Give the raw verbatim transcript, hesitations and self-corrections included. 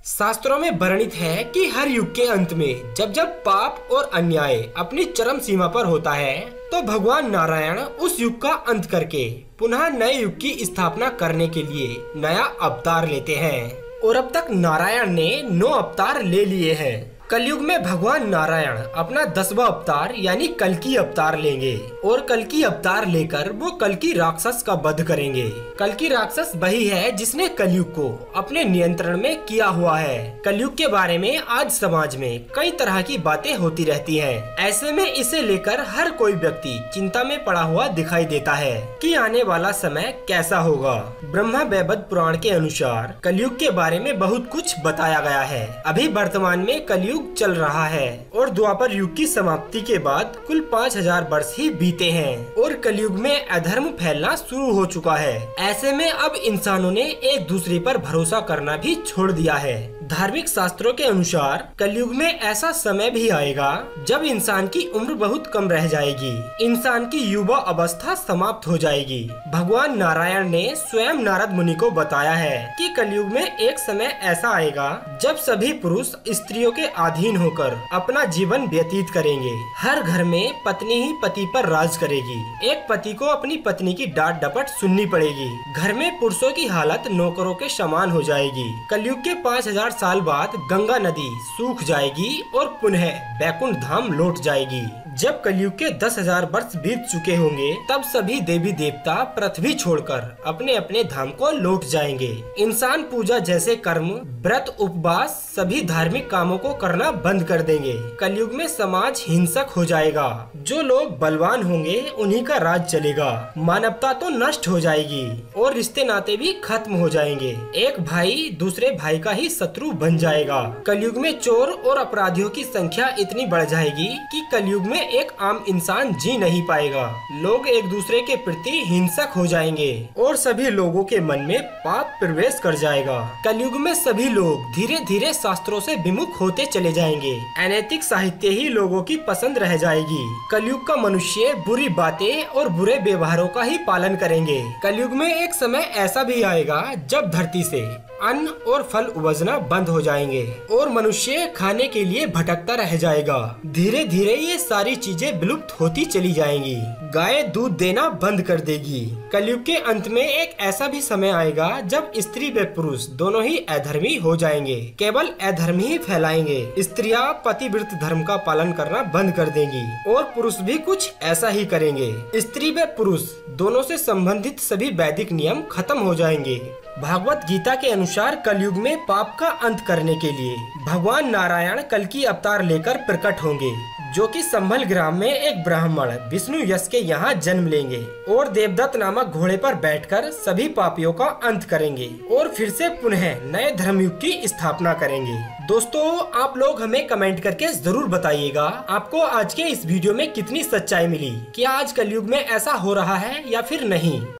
शास्त्रों में वर्णित है कि हर युग के अंत में जब जब पाप और अन्याय अपनी चरम सीमा पर होता है तो भगवान नारायण उस युग का अंत करके पुनः नए युग की स्थापना करने के लिए नया अवतार लेते हैं। और अब तक नारायण ने नौ अवतार ले लिए हैं। कलयुग में भगवान नारायण अपना दसवां अवतार यानी कल्कि अवतार लेंगे और कल्कि अवतार लेकर वो कल्कि राक्षस का वध करेंगे। कल्कि राक्षस वही है जिसने कलयुग को अपने नियंत्रण में किया हुआ है। कलयुग के बारे में आज समाज में कई तरह की बातें होती रहती हैं। ऐसे में इसे लेकर हर कोई व्यक्ति चिंता में पड़ा हुआ दिखाई देता है कि आने वाला समय कैसा होगा। ब्रह्मा वैवर्त पुराण के अनुसार कलयुग के बारे में बहुत कुछ बताया गया है। अभी वर्तमान में कलयुग चल रहा है और द्वापर युग की समाप्ति के बाद कुल पाँच हजार वर्ष ही बीते हैं और कलयुग में अधर्म फैलना शुरू हो चुका है। ऐसे में अब इंसानों ने एक दूसरे पर भरोसा करना भी छोड़ दिया है। धार्मिक शास्त्रों के अनुसार कलयुग में ऐसा समय भी आएगा जब इंसान की उम्र बहुत कम रह जाएगी, इंसान की युवा अवस्था समाप्त हो जाएगी। भगवान नारायण ने स्वयं नारद मुनि को बताया है कि कलयुग में एक समय ऐसा आएगा जब सभी पुरुष स्त्रियों के अधीन होकर अपना जीवन व्यतीत करेंगे। हर घर में पत्नी ही पति पर राज करेगी। एक पति को अपनी पत्नी की डांट डपट सुननी पड़ेगी। घर में पुरुषों की हालत नौकरों के समान हो जाएगी। कलयुग के पाँच हजार साल बाद गंगा नदी सूख जाएगी और पुनः बैकुंठ धाम लौट जाएगी। जब कलयुग के दस हजार वर्ष बीत चुके होंगे तब सभी देवी देवता पृथ्वी छोड़कर अपने अपने धाम को लौट जाएंगे। इंसान पूजा जैसे कर्म, व्रत, उपवास सभी धार्मिक कामों को करना बंद कर देंगे। कलयुग में समाज हिंसक हो जाएगा। जो लोग बलवान होंगे उन्हीं का राज चलेगा। मानवता तो नष्ट हो जाएगी और रिश्ते नाते भी खत्म हो जाएंगे। एक भाई दूसरे भाई का ही शत्रु बन जाएगा। कलयुग में चोर और अपराधियों की संख्या इतनी बढ़ जाएगी कि कलयुग में एक आम इंसान जी नहीं पाएगा। लोग एक दूसरे के प्रति हिंसक हो जाएंगे और सभी लोगों के मन में पाप प्रवेश कर जाएगा। कलयुग में सभी लोग धीरे धीरे शास्त्रों से विमुख होते चले जाएंगे। अनैतिक साहित्य ही लोगों की पसंद रह जाएगी। कलयुग का मनुष्य बुरी बातें और बुरे व्यवहारों का ही पालन करेंगे। कलयुग में एक समय ऐसा भी आएगा जब धरती से अन्न और फल उपजना बंद हो जाएंगे और मनुष्य खाने के लिए भटकता रह जाएगा। धीरे धीरे ये सारी चीजें विलुप्त होती चली जाएंगी। गाय दूध देना बंद कर देगी। कलयुग के अंत में एक ऐसा भी समय आएगा जब स्त्री व पुरुष दोनों ही अधर्मी हो जाएंगे, केवल अधर्म ही फैलाएंगे। स्त्रियां पतिव्रत धर्म का पालन करना बंद कर देंगी और पुरुष भी कुछ ऐसा ही करेंगे। स्त्री व पुरुष दोनों से संबंधित सभी वैदिक नियम खत्म हो जाएंगे। भागवत गीता के अनुसार कलयुग में पाप का अंत करने के लिए भगवान नारायण कल्कि अवतार लेकर प्रकट होंगे, जो कि संभल ग्राम में एक ब्राह्मण विष्णु यश के यहाँ जन्म लेंगे और देवदत्त नामक घोड़े पर बैठकर सभी पापियों का अंत करेंगे और फिर से पुनः नए धर्मयुग की स्थापना करेंगे। दोस्तों, आप लोग हमें कमेंट करके जरूर बताइएगा आपको आज के इस वीडियो में कितनी सच्चाई मिली। क्या आज कलयुग में ऐसा हो रहा है या फिर नहीं।